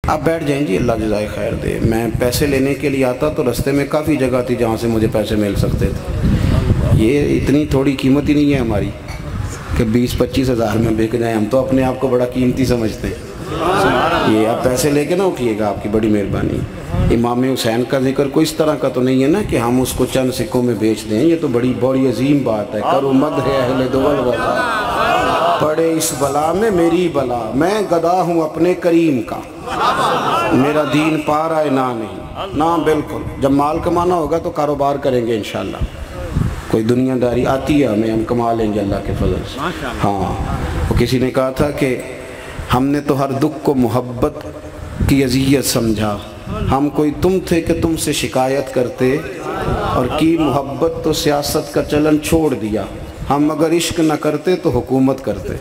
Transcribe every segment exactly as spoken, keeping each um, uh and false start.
آپ بیٹھ جائیں جی، اللہ جزائے خیر دے۔ میں پیسے لینے کے لیے آتا تو رستے میں کافی جگہ تھی جہاں سے مجھے پیسے مل سکتے تھے۔ یہ اتنی تھوڑی قیمت ہی نہیں ہے ہماری کہ بیس پچیس ہزار میں بک جائیں، ہم تو اپنے آپ کو بڑا قیمتی سمجھتے ہیں۔ یہ آپ پیسے لے کے نہ اٹھیے گا، آپ کی بڑی مہربانی۔ امام حسین کا ذکر کوئی اس طرح کا تو نہیں ہے نا کہ ہم اس کو چند سکوں میں بیچ دیں، یہ تو بڑی بڑی عظیم بات ہے۔ کرو مدح اہل دول وفا، پڑے اس بلا میں میری بلا، میں گدا ہوں اپنے کریم کا، میرا دین پا رہا ہے نہ نہیں نہ۔ بالکل جب مال کمانا ہوگا تو کاروبار کریں گے انشاءاللہ، کوئی دنیا داری آتی ہے ہمیں، ہم کما لیں گے اللہ کے فضل سے۔ ہاں، وہ کسی نے کہا تھا کہ ہم نے تو ہر دکھ کو محبت کی اذیت سمجھا، ہم کوئی تم تھے کہ تم سے شکایت کرتے، اور کی محبت تو سیاست کا چلن چھوڑ دیا، ہم اگر عشق نہ کرتے تو حکومت کرتے۔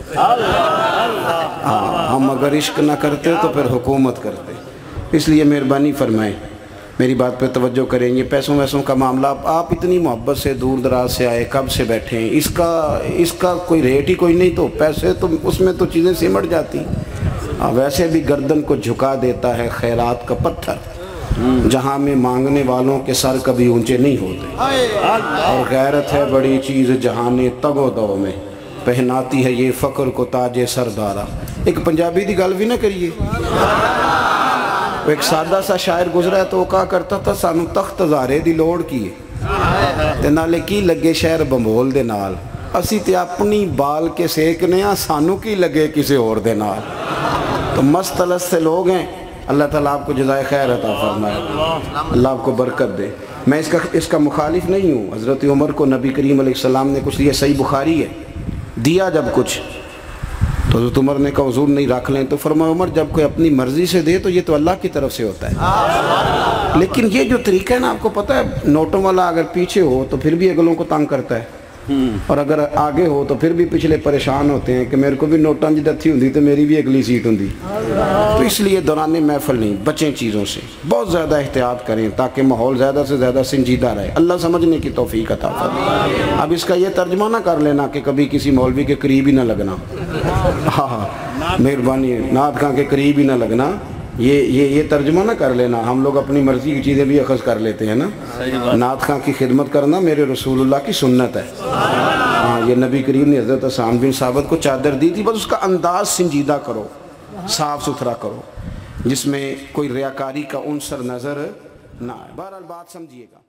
ہاں، ہم اگر عشق نہ کرتے تو پھر حکومت کرتے۔ اس لیے مہربانی فرمائیں، میری بات پہ توجہ کریں۔ یہ پیسوں ویسوں کا معاملہ، آپ اتنی محبت سے دور دراز سے آئے، کب سے بیٹھے ہیں، اس کا اس کا کوئی ریٹ ہی کوئی نہیں، تو پیسے تو اس میں تو چیزیں سمٹ جاتی۔ ویسے بھی گردن کو جھکا دیتا ہے خیرات کا پتھر، جہاں میں مانگنے والوں کے سر کبھی اونچے نہیں ہوتے۔ اور غیرت ہے بڑی چیز جہاں تگ و دو میں، پہناتی ہے یہ فخر کو تاج سردارا۔ ایک پنجابی دی گل بھی نہ کریے، ایک سادہ سا شاعر گزرا ہے تو وہ کہا کرتا تھا، سانو تخت ہزارے دی لوڑ کی ہے تے نالے کی لگے شہر بمبول دے نال، اسی تے اپنی بال کے سیکنے ہاں، سانو کی لگے کسی اور دے نال۔ تو مست الست سے لوگ ہیں، اللہ تعالیٰ آپ کو جزائے خیر عطا فرمائے، اللہ آپ کو برکت دے۔ میں اس کا اس کا مخالف نہیں ہوں، حضرت عمر کو نبی کریم علیہ السلام نے کچھ دیا، صحیح بخاری ہے، دیا جب کچھ تو حضرت عمر نے کہا حضور نہیں رکھ لیں، تو فرمایا عمر جب کوئی اپنی مرضی سے دے تو یہ تو اللہ کی طرف سے ہوتا ہے، لیکن یہ جو طریقہ ہے نا، آپ کو پتہ ہے نوٹوں والا اگر پیچھے ہو تو پھر بھی اگلوں کو تنگ کرتا ہے، اور اگر آگے ہو تو پھر بھی پچھلے پریشان ہوتے ہیں کہ میرے کو بھی نوٹاں جی دتھی ہوندی تو میری بھی اگلی سیٹ ہوندی۔ تو اس لیے دوران محفل نہیں، بچیں چیزوں سے، بہت زیادہ احتیاط کریں تاکہ ماحول زیادہ سے زیادہ سنجیدہ رہے، اللہ سمجھنے کی توفیق عطا فرمائے۔ اب اس کا یہ ترجمہ نہ کر لینا کہ کبھی کسی مولوی کے قریب ہی نہ لگنا، ہاں ہاں مہربانی، نعت خاں کے قریب ہی نہ لگنا، یہ یہ یہ ترجمہ نہ کر لینا۔ ہم لوگ اپنی مرضی کی چیزیں بھی اخذ کر لیتے ہیں نا۔ نعت خاں کی خدمت کرنا میرے رسول اللہ کی سنت ہے۔ ہاں، یہ نبی کریم نے حضرت حسان بن ثابت کو چادر دی تھی، بس اس کا انداز سنجیدہ کرو، صاف ستھرا کرو، جس میں کوئی ریاکاری کا عنصر نظر نہ آئے۔ بہرحال بات سمجھیے گا۔